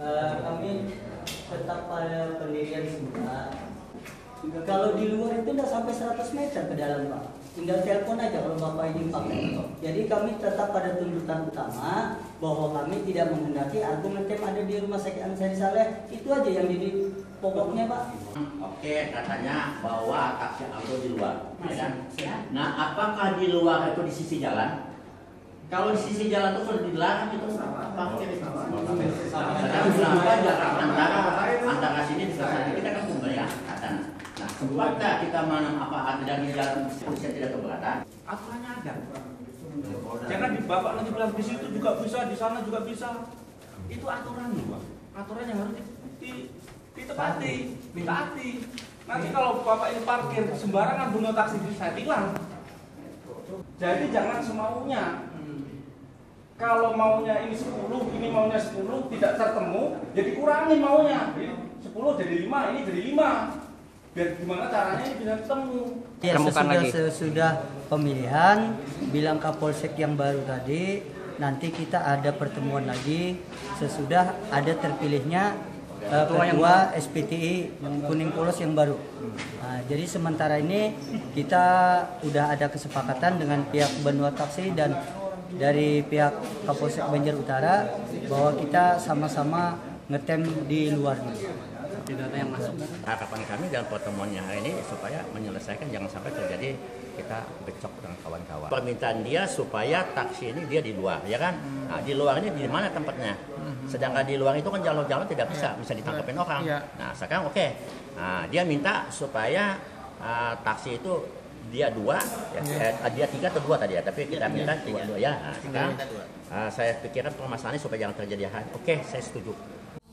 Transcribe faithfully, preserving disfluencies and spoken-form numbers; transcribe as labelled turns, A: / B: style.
A: Uh, kami tetap pada pendirian semula. Kalau di luar itu udah sampai seratus meter ke dalam Pak. Tinggal telepon aja kalau Bapak ingin pakai. Jadi kami tetap pada tuntutan utama bahwa kami tidak menghendaki argumen tem ada di rumah sakit Ansari Saleh. Itu aja yang jadi pokoknya Pak.
B: Oke, katanya bahwa taksi auto di luar, ya kan? Nah, apakah di luar itu di sisi jalan? Kalau di sisi jalan itu sudah dilarang itu parkir itu. Sekarang berapa jarak antara antara sini ke sana kita kan membayar katanya. Nah, sempatkah kita mana apa ada di jalan polisi tidak keberatan?
C: Aturannya ada. Jangan di bapak nanti bilang di situ juga bisa, di sana juga bisa. Itu aturan Pak. Aturan yang harus di, ditepati, ditaati. Nanti kalau bapak ini parkir sembarangan bunuh taksi saya tilang. Jadi jangan semaunya. Kalau maunya ini sepuluh, ini maunya sepuluh, tidak tertemu, jadi kurangin maunya. sepuluh jadi lima, ini jadi lima. Biar gimana caranya ini bisa ketemu.
A: Ya, sesudah, sesudah pemilihan, bilang Kapolsek yang baru tadi, nanti kita ada pertemuan lagi sesudah ada terpilihnya uh, ketua S P T I Kuning Polos yang baru. Nah, jadi sementara ini kita udah ada kesepakatan dengan pihak Benua Taksi dan dari pihak Kapolsek Banjar Utara bahwa kita sama-sama ngetem di luar dulu. Tidak ada yang masuk.
B: Harapan kami dalam pertemuannya hari ini supaya menyelesaikan jangan sampai terjadi kita becok dengan kawan-kawan. Permintaan dia supaya taksi ini dia di luar, ya kan? Nah, di luar ini di mana tempatnya? Sedangkan di luar itu kan jalur-jalur tidak bisa, bisa ditangkapin orang. Nah, sekarang oke. Okay. Nah, dia minta supaya uh, taksi itu dia dua, ya, yeah. eh, dia tiga atau dua tadi ya, tapi kita minta dua, dua ya. Nah, sekarang uh, saya pikirkan permasalahannya supaya jangan terjadi hal. Oke, okay, saya setuju.